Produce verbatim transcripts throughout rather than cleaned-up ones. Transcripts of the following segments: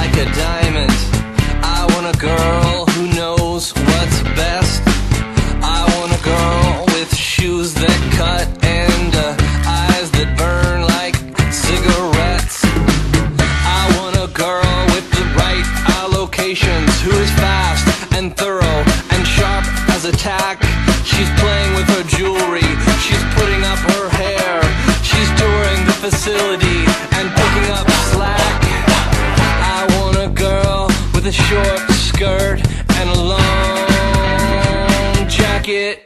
like a diamond. I want a girl who knows what's best. I want a girl with shoes that cut and uh, eyes that burn like cigarettes. I want a girl with the right allocations, who is fast and thorough and sharp as a tack. She's playing with her jewelry, she's putting up her hair, she's touring the facility and picking up slack. I want a girl with a short skirt and a long jacket.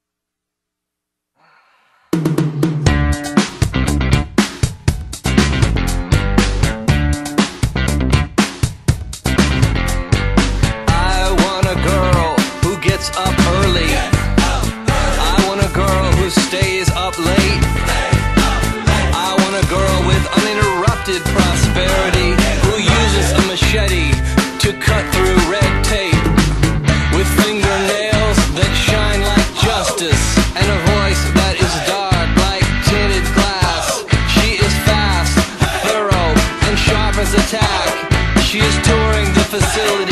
I want a girl who gets up early. I want a girl who stays up late. I want a girl with uninterrupted prosperity, who uses a machete to cut through red tape, with fingernails that shine like justice and a voice that is dark like tinted glass. She is fast, thorough, and sharp as a tack. She is touring the facility